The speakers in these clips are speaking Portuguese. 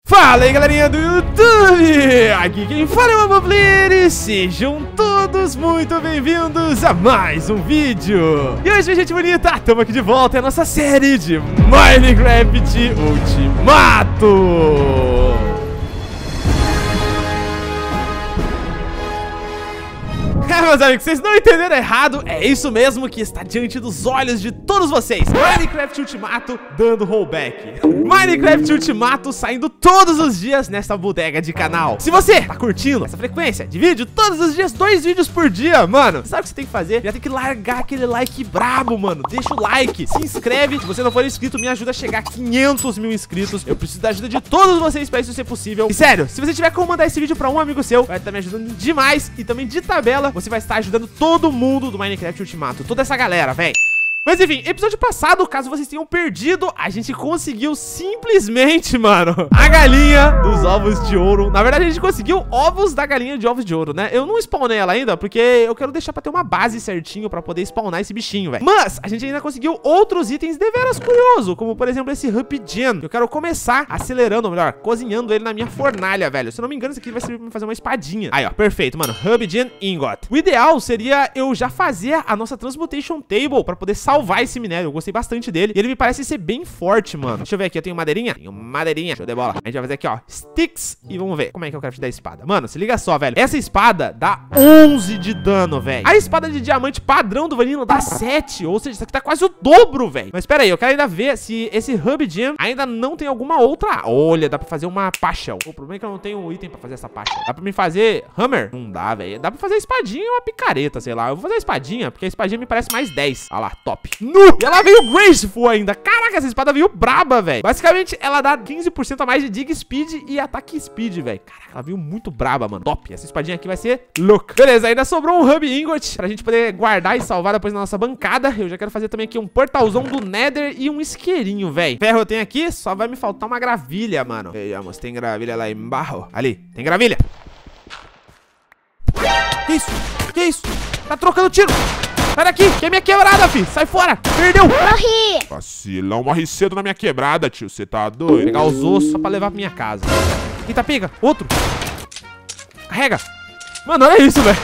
Fala aí, galerinha do YouTube! Aqui quem fala é o Amoblir e sejam todos muito bem-vindos a mais um vídeo! E hoje, minha gente bonita, estamos aqui de volta em nossa série de Minecraft Ultimato! Meus amigos, vocês não entenderam errado, é isso mesmo que está diante dos olhos de todos vocês. Minecraft Ultimato dando rollback. Minecraft Ultimato saindo todos os dias nesta bodega de canal. Se você tá curtindo essa frequência de vídeo todos os dias, 2 vídeos por dia, mano, sabe o que você tem que fazer? Já tem que largar aquele like brabo, mano. Deixa o like, se inscreve. Se você não for inscrito, me ajuda a chegar a 500 mil inscritos. Eu preciso da ajuda de todos vocês pra isso ser possível. E sério, se você tiver como mandar esse vídeo pra um amigo seu, vai estar me ajudando demais. E também de tabela, você vai estar ajudando todo mundo do Minecraft Ultimato, toda essa galera, velho. Mas enfim, episódio passado, caso vocês tenham perdido, a gente conseguiu simplesmente, mano, a galinha dos ovos de ouro. Na verdade, a gente conseguiu ovos da galinha de ovos de ouro, né? Eu não spawnei ela ainda, porque eu quero deixar pra ter uma base certinho pra poder spawnar esse bichinho, velho. Mas a gente ainda conseguiu outros itens deveras curiosos, como por exemplo esse Hub Gen. Eu quero começar acelerando, ou melhor, cozinhando ele na minha fornalha, velho. Se eu não me engano, isso aqui vai servir pra fazer uma espadinha. Aí, ó, perfeito, mano. Hub Gen Ingot. O ideal seria eu já fazer a nossa Transmutation Table pra poder salvar esse minério. Eu gostei bastante dele. E ele me parece ser bem forte, mano. Deixa eu ver aqui. Eu tenho madeirinha? Tenho madeirinha. Show de bola. A gente vai fazer aqui, ó, sticks. E vamos ver como é que é o craft da espada. Mano, se liga só, velho. Essa espada dá 11 de dano, velho. A espada de diamante padrão do Vanilla dá 7. Ou seja, isso aqui tá quase o dobro, velho. Mas pera aí, eu quero ainda ver se esse Hub Gem ainda não tem alguma outra. Olha, dá pra fazer uma Pachel. O problema é que eu não tenho item pra fazer essa Pachel. Dá pra me fazer Hammer? Não dá, velho. Dá pra fazer espadinha e uma picareta, sei lá. Eu vou fazer a espadinha, porque a espadinha me parece mais 10. Olha lá, top. E ela veio Graceful ainda. Caraca, essa espada veio braba, velho. Basicamente, ela dá 15% a mais de Dig Speed e Ataque Speed, velho. Caraca, ela veio muito braba, mano. Top. Essa espadinha aqui vai ser louca. Beleza, ainda sobrou um Hub Ingot pra gente poder guardar e salvar depois na nossa bancada. Eu já quero fazer também aqui um portalzão do Nether e um isqueirinho, velho. Ferro eu tenho aqui, só vai me faltar uma gravilha, mano. Vejamos, tem gravilha lá embaixo. Ali, tem gravilha. Que isso? Que isso? Tá trocando tiro. Sai daqui, que é minha quebrada, fi. Sai fora. Perdeu. Morri. Vacilão, morre cedo na minha quebrada, tio. Você tá doido? Vou pegar os ossos só pra levar pra minha casa. Eita, pega. Outro. Carrega. Mano, olha isso, velho.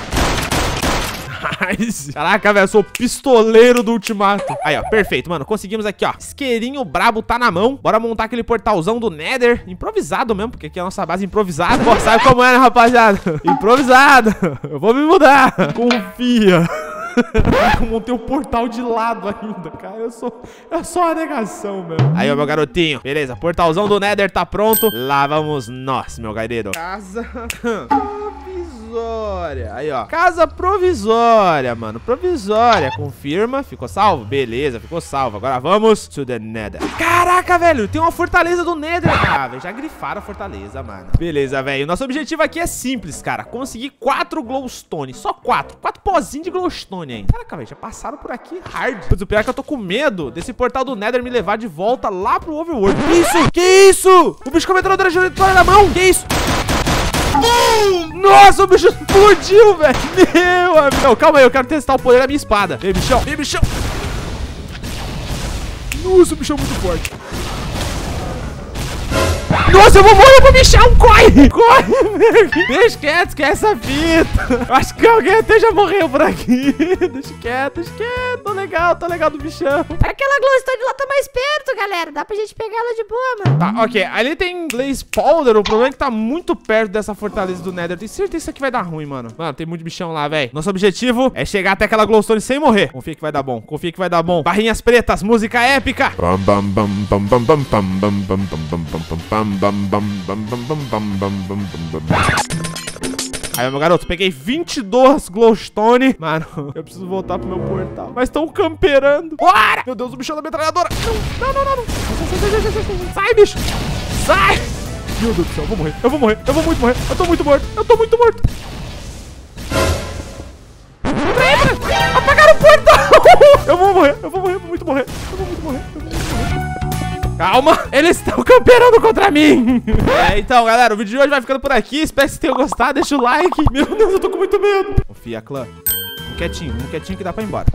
Caraca, velho, eu sou o pistoleiro do Ultimato. Aí, ó, perfeito, mano, conseguimos aqui, ó. Isqueirinho brabo tá na mão. Bora montar aquele portalzão do Nether. Improvisado mesmo, porque aqui é a nossa base improvisada. Pô, sabe como é, né, rapaziada? Improvisado. Eu vou me mudar. Confia. Eu montei o portal de lado ainda, cara. Eu sou a negação, meu. Aí, ó, meu garotinho. Beleza, portalzão do Nether tá pronto. Lá vamos nós, meu gaireiro. Casa provisória. Aí, ó. Casa provisória, mano. Provisória. Confirma. Ficou salvo? Beleza, ficou salvo. Agora vamos to the Nether. Caraca, velho. Tem uma fortaleza do Nether. Ah, velho. Já grifaram a fortaleza, mano. Beleza, velho. Nosso objetivo aqui é simples, cara. Conseguir 4 glowstone. Só 4. 4 pozinhos de glowstone ainda. Caraca, velho. Já passaram por aqui hard. Mas o pior é que eu tô com medo desse portal do Nether me levar de volta lá pro Overworld. Que isso? Que isso? O bicho com a metralhadora giratória na mão. Que isso? Nossa, o bicho explodiu, velho. Meu amigo. Não, calma aí, eu quero testar o poder da minha espada. Vem, bichão. Vem, bichão. Nossa, o bichão é muito forte. Nossa, eu vou morrer pro bichão. Corre. Corre, velho. Deixa quieto, esquece essa fita. Acho que alguém até já morreu por aqui. Deixa quieto, deixa quieto. Tô legal do bichão. Aquela glowstone lá tá mais perto, galera. Dá pra gente pegar ela de boa, mano. Tá, ok. Ali tem Blaze Powder. O problema é que tá muito perto dessa fortaleza do Nether. Tenho certeza que isso aqui vai dar ruim, mano. Mano, tem muito bichão lá, velho. Nosso objetivo é chegar até aquela glowstone sem morrer. Confia que vai dar bom. Confia que vai dar bom. Barrinhas pretas, música épica. Bam, bam, bam, bam, bam, bam, bam, bam, bam, bam, bam, bam, bam, bam, bam, bam, bam, bam, bam, bam. Aí, meu garoto, peguei 22 glowstone. Mano, eu preciso voltar pro meu portal. Mas estão camperando. Bora! Meu Deus, o bichão da metralhadora. Não. Sai, bicho. Sai. Meu Deus do céu, eu vou morrer. Eu vou muito morrer. Eu tô muito morto. Apagaram o portal. Eu vou muito morrer. Calma, eles estão camperando contra mim. Então, galera, o vídeo de hoje vai ficando por aqui. Espero que vocês tenham gostado. Deixa o like. Meu Deus, eu tô com muito medo. Confia, clã. Um quietinho que dá pra ir embora.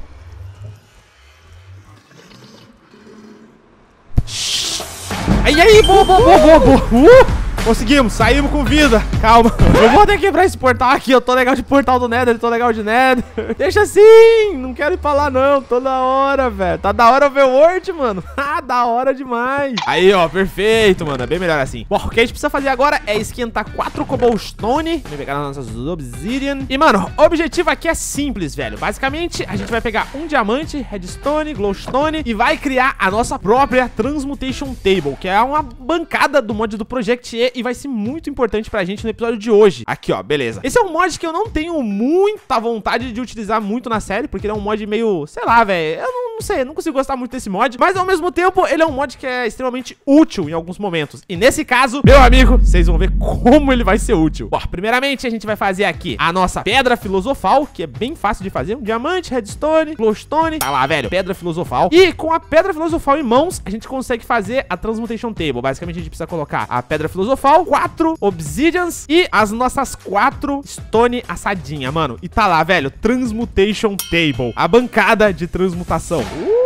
Aí, boa. Conseguimos, saímos com vida. Calma. Eu vou ter que quebrar esse portal aqui. Eu tô legal de portal do Nether, tô legal de Nether. Deixa assim. Não quero ir pra lá, não. Toda hora, velho. Tá da hora o overworld, mano. Ah, da hora demais. Aí, ó, perfeito, mano. É bem melhor assim. Bom, o que a gente precisa fazer agora é esquentar 4 cobblestone. Vamos pegar as nossas obsidian. E, mano, o objetivo aqui é simples, velho. Basicamente, a gente vai pegar um diamante, redstone, glowstone e vai criar a nossa própria Transmutation Table, que é uma bancada do mod do Project E vai ser muito importante pra gente no episódio de hoje. Aqui, ó, beleza. Esse é um mod que eu não tenho muita vontade de utilizar muito na série, porque ele é um mod meio, sei lá, velho. Eu não sei, não consigo gostar muito desse mod, mas ao mesmo tempo, ele é um mod que é extremamente útil em alguns momentos. E nesse caso, meu amigo, vocês vão ver como ele vai ser útil. Bom, primeiramente, a gente vai fazer aqui a nossa Pedra Filosofal, que é bem fácil de fazer. Um diamante, redstone, glowstone. Tá lá, velho, Pedra Filosofal. E com a Pedra Filosofal em mãos, a gente consegue fazer a Transmutation Table. Basicamente, a gente precisa colocar a Pedra Filosofal, 4 obsidians e as nossas 4 stone assadinha, mano. E tá lá, velho, Transmutation Table, a bancada de transmutação.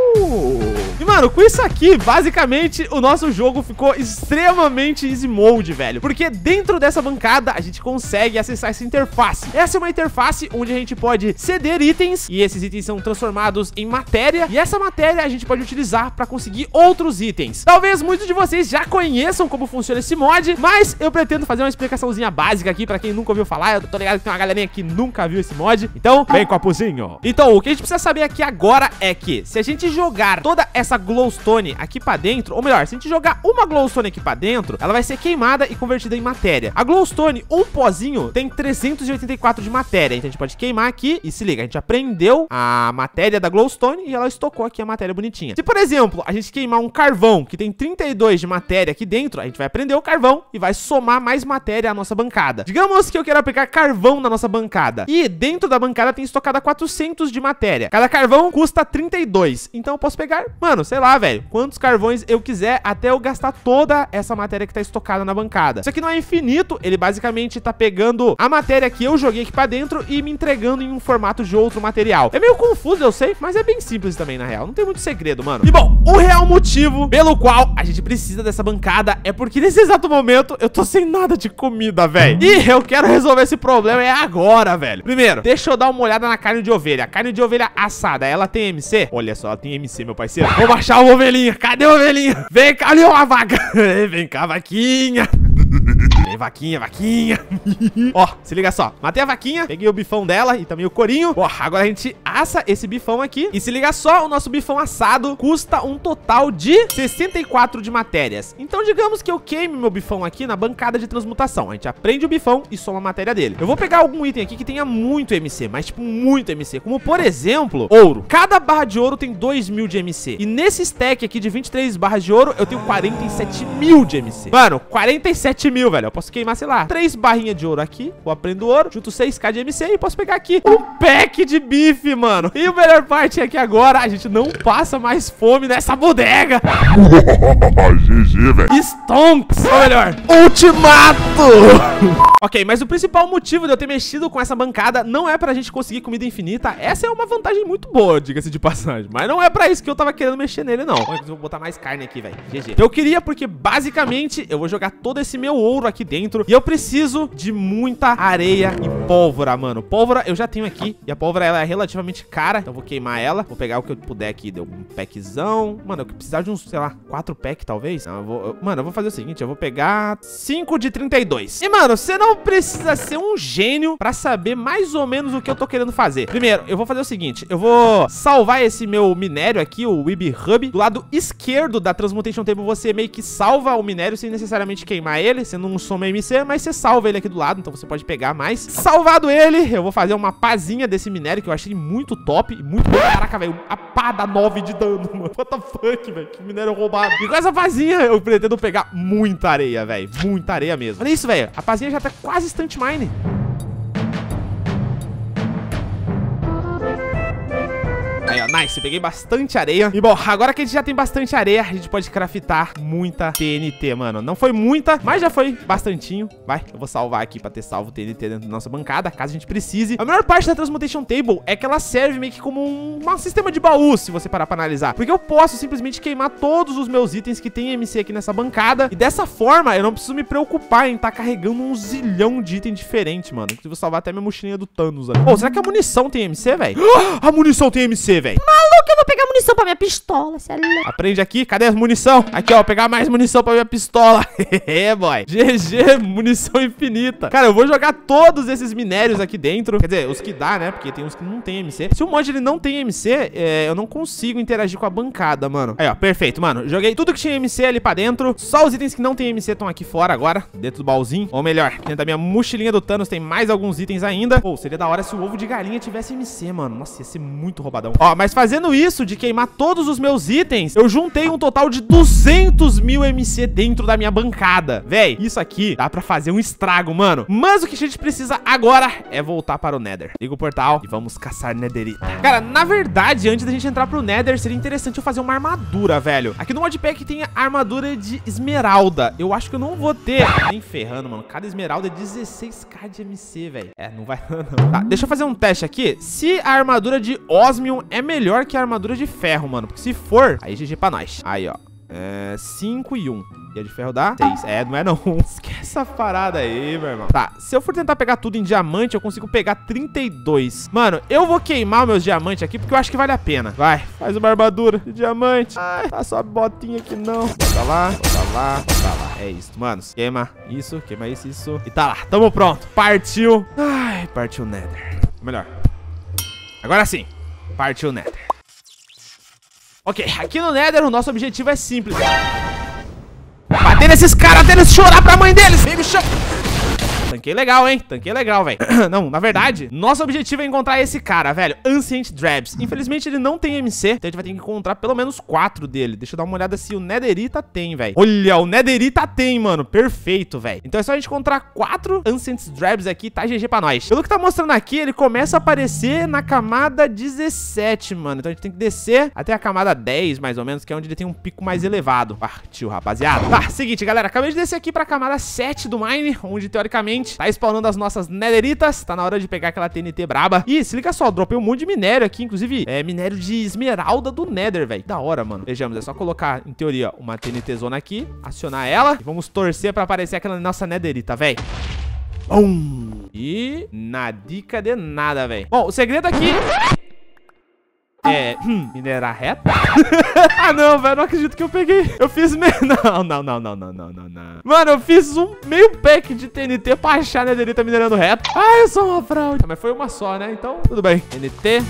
E, mano, com isso aqui, basicamente, o nosso jogo ficou extremamente easy mode, velho. Porque dentro dessa bancada, a gente consegue acessar essa interface. Essa é uma interface onde a gente pode ceder itens, e esses itens são transformados em matéria. E essa matéria a gente pode utilizar pra conseguir outros itens. Talvez muitos de vocês já conheçam como funciona esse mod, mas eu pretendo fazer uma explicaçãozinha básica aqui pra quem nunca ouviu falar. Eu tô ligado que tem uma galerinha que nunca viu esse mod. Então, vem com a puzinho. Então, o que a gente precisa saber aqui agora é que se a gente jogar toda essa glowstone aqui pra dentro, ou melhor, se a gente jogar uma glowstone aqui pra dentro, ela vai ser queimada e convertida em matéria. A glowstone, um pozinho, tem 384 de matéria, então a gente pode queimar aqui e se liga, a gente aprendeu a matéria da glowstone e ela estocou aqui a matéria bonitinha. Se, por exemplo, a gente queimar um carvão que tem 32 de matéria aqui dentro, a gente vai prender o carvão e vai somar mais matéria à nossa bancada. Digamos que eu quero aplicar carvão na nossa bancada e dentro da bancada tem estocada 400 de matéria. Cada carvão custa 32, então eu posso pegar, mano, sei lá, velho, quantos carvões eu quiser até eu gastar toda essa matéria que tá estocada na bancada. Isso aqui não é infinito, ele basicamente tá pegando a matéria que eu joguei aqui pra dentro e me entregando em um formato de outro material. É meio confuso, eu sei, mas é bem simples também, na real. Não tem muito segredo, mano. E bom, o real motivo pelo qual a gente precisa dessa bancada é porque nesse exato momento eu tô sem nada de comida, velho. E eu quero resolver esse problema agora, velho. Primeiro, deixa eu dar uma olhada na carne de ovelha. A carne de ovelha assada, ela tem MC? Olha só, ela tem MC, meu parceiro. Vou baixar uma ovelhinha. Cadê a ovelhinha? Vem cá, ali uma vaca. Vem cá, vaquinha. Vem, vaquinha, vaquinha. Ó, se liga só. Matei a vaquinha, peguei o bifão dela e também o corinho. Ó, agora a gente assa esse bifão aqui. E se liga só, o nosso bifão assado custa um total de 64 de matérias. Então, digamos que eu queime meu bifão aqui na bancada de transmutação. A gente aprende o bifão e soma a matéria dele. Eu vou pegar algum item aqui que tenha muito MC, mas tipo, muito MC. Como, por exemplo, ouro. Cada barra de ouro tem 2000 de MC. E nesse stack aqui de 23 barras de ouro, eu tenho 47 mil de MC. Mano, 47 mil, velho. Eu posso queimar, sei lá, 3 barrinhas de ouro aqui. Eu aprendo ouro, junto 6k de MC e posso pegar aqui um pack de bife, mano. E a melhor parte é que agora a gente não passa mais fome nessa bodega. GG, velho. Stonks. Ou melhor, Ultimato. Ok, mas o principal motivo de eu ter mexido com essa bancada não é pra gente conseguir comida infinita. Essa é uma vantagem muito boa, diga-se de passagem. Mas não é pra isso que eu tava querendo mexer nele, não. Eu vou botar mais carne aqui, velho. GG. Eu queria porque, basicamente, eu vou jogar todo esse meu ouro aqui dentro e eu preciso de muita areia e pólvora, mano. Pólvora eu já tenho aqui e a pólvora, ela é relativamente cara. Então eu vou queimar ela. Vou pegar o que eu puder aqui. Deu um packzão. Mano, eu precisar de uns, sei lá, 4 pack, talvez. Não, mano, eu vou fazer o seguinte. Eu vou pegar 5 de 32. E, mano, você não precisa ser um gênio pra saber mais ou menos o que eu tô querendo fazer. Primeiro, eu vou fazer o seguinte. Eu vou salvar esse meu minério aqui, o Weeb Hub. Do lado esquerdo da Transmutation Table, você meio que salva o minério sem necessariamente queimar ele. Você não soma MC, mas você salva ele aqui do lado. Então você pode pegar mais. Salvado ele, eu vou fazer uma pazinha desse minério que eu achei muito top e muito bom. Caraca, velho, a pá dá 9 de dano, mano. What the fuck, velho, que minério roubado. E com essa pazinha eu pretendo pegar muita areia, velho. Muita areia mesmo. Olha isso, velho, a pazinha já tá quase instant mine. Aí, ó, Nice, peguei bastante areia. E bom, agora que a gente já tem bastante areia, a gente pode craftar muita TNT, mano. Não foi muita, mas já foi bastantinho. Vai, eu vou salvar aqui pra ter salvo TNT dentro da nossa bancada, caso a gente precise. A melhor parte da Transmutation Table é que ela serve meio que como um sistema de baú, se você parar pra analisar. Porque eu posso simplesmente queimar todos os meus itens que tem MC aqui nessa bancada. E dessa forma, eu não preciso me preocupar em estar carregando um zilhão de item diferente, mano. Inclusive, vou salvar até minha mochilinha do Thanos ali. Pô, será que a munição tem MC, velho? A munição tem MC, velho. Maluco, eu vou pegar munição pra minha pistola, sério. Aprende aqui, cadê a munição? Aqui, ó, vou pegar mais munição pra minha pistola. É, boy. GG, munição infinita. Cara, eu vou jogar todos esses minérios aqui dentro. Quer dizer, os que dá, né? Porque tem uns que não tem MC. Se o mod ele não tem MC, eu não consigo interagir com a bancada, mano. Aí, ó, perfeito, mano. Joguei tudo que tinha MC ali pra dentro. Só os itens que não tem MC estão aqui fora agora, dentro do baúzinho. Ou melhor, dentro da minha mochilinha do Thanos tem mais alguns itens ainda. Pô, seria da hora se o ovo de galinha tivesse MC, mano. Nossa, ia ser muito roubadão. Ó, mas fazendo isso de queimar todos os meus itens, eu juntei um total de 200 mil MC dentro da minha bancada. Véi, isso aqui dá pra fazer um estrago, mano. Mas o que a gente precisa agora é voltar para o Nether. Liga o portal e vamos caçar Netherita. Cara, na verdade, antes da gente entrar pro Nether, seria interessante eu fazer uma armadura, velho. Aqui no modpack tem a armadura de esmeralda. Eu acho que eu não vou ter. Nem ferrando, mano. Cada esmeralda é 16k de MC, velho. É, não vai não. Tá, deixa eu fazer um teste aqui. Se a armadura de Osmium é melhor que a armadura de ferro, mano. Porque se for, aí GG pra nós. Aí, ó. 5 e 1. E a de ferro dá 6. Não é não. Esquece essa parada aí, meu irmão. Tá, se eu for tentar pegar tudo em diamante, eu consigo pegar 32. Mano, eu vou queimar meus diamantes aqui, porque eu acho que vale a pena. Vai, faz uma armadura de diamante. Ai, tá só botinha aqui não. Bota lá, bota lá, bota lá. É isso, manos. Queima isso, isso. E tá lá, tamo pronto. Partiu. Ai, partiu o Nether. Melhor. Agora sim, partiu o Nether. Ok, aqui no Nether o nosso objetivo é simples. Bater nesses caras até eles chorar pra mãe deles. Vem, bichão. Tanquei legal, hein? Tanquei legal, velho. Não, na verdade, nosso objetivo é encontrar esse cara, velho. Ancient Drabs. Infelizmente, ele não tem MC. Então, a gente vai ter que encontrar pelo menos 4 dele. Deixa eu dar uma olhada se o Netherita tem, velho. Olha, o Netherita tem, mano. Perfeito, velho. Então, é só a gente encontrar 4 Ancient Drabs aqui, tá? GG pra nós. Pelo que tá mostrando aqui, ele começa a aparecer na camada 17, mano. Então, a gente tem que descer até a camada 10, mais ou menos, que é onde ele tem um pico mais elevado. Partiu, rapaziada. Tá, seguinte, galera. Acabei de descer aqui pra camada 7 do Mine, onde, teoricamente, tá spawnando as nossas Netheritas. Tá na hora de pegar aquela TNT braba. E se liga só, dropei um monte de minério aqui. Inclusive, minério de esmeralda do Nether, velho. Da hora, mano. Vejamos, é só colocar, em teoria, uma TNT zona aqui. Acionar ela. E vamos torcer pra aparecer aquela nossa Netherita, velho. E nadica de nada, velho. Bom, o segredo aqui minerar reto? Ah, não, velho, não acredito que eu peguei. Eu fiz não. Mano, eu fiz um meio pack de TNT pra achar a Netherita minerando reto. Ah, eu sou uma fraude. Mas foi uma só, né? Então, tudo bem. TNT.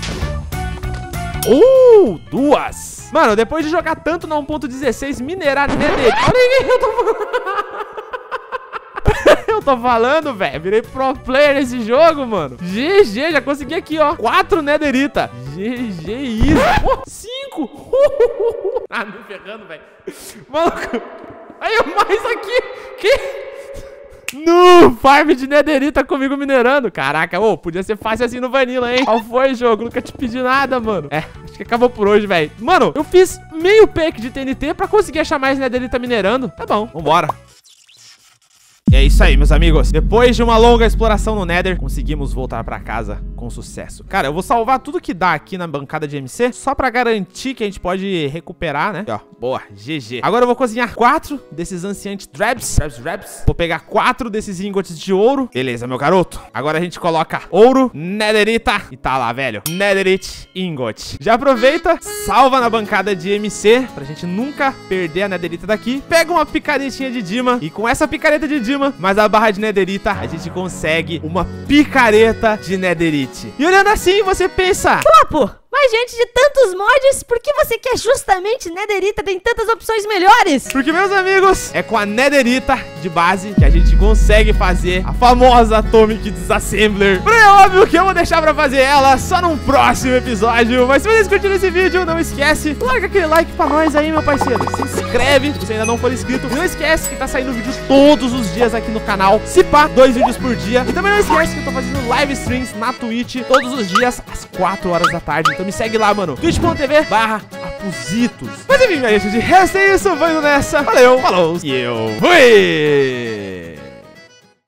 2. Mano, depois de jogar tanto na 1.16, minerar Netherita. Olha aí, eu tô falando, velho. Virei pro player nesse jogo, mano. GG, já consegui aqui, ó. 4 Netherita. GG isso. 5. Ah, me ferrando, velho. Maluco. Aí, mais aqui. Que? No farm de Netherita comigo minerando. Caraca, podia ser fácil assim no Vanilla, hein? Qual foi, jogo? Nunca te pedi nada, mano. Acho que acabou por hoje, velho. Mano, eu fiz meio pack de TNT pra conseguir achar mais Netherita minerando. Tá bom, vambora. E é isso aí, meus amigos. Depois de uma longa exploração no Nether, conseguimos voltar pra casa com sucesso. Cara, eu vou salvar tudo que dá aqui na bancada de MC, só pra garantir que a gente pode recuperar, né? E, ó, boa, GG. Agora eu vou cozinhar 4 desses Ancient Drabs. Vou pegar 4 desses ingots de ouro. Beleza, meu garoto. Agora a gente coloca ouro, Netherita. E tá lá, velho. Netherite Ingot. Já aproveita, salva na bancada de MC, pra gente nunca perder a Netherita daqui. Pega uma picaretinha de Dima. E com essa picareta de Dima, mas a barra de Netherita, a gente consegue uma picareta de Netherite. E olhando assim, você pensa: pô, mas diante de tantos mods, por que você quer justamente Netherita? Tem tantas opções melhores. Porque, meus amigos, é com a Netherita de base que a gente consegue fazer a famosa Atomic Disassembler. É óbvio que eu vou deixar pra fazer ela só num próximo episódio. Mas se vocês curtiram esse vídeo, não esquece, larga aquele like pra nós aí, meu parceiro. Se inscreve se você ainda não for inscrito. Não esquece que tá saindo vídeo todos os dias aqui no canal. Se pá, 2 vídeos por dia. E também não esquece que eu tô fazendo live streams na Twitch todos os dias às 4 horas da tarde. Então Então me segue lá, mano. twitch.tv/apuzitos. Mas enfim, minha gente, de resto é isso. Vou indo nessa. Valeu, falou. E eu fui!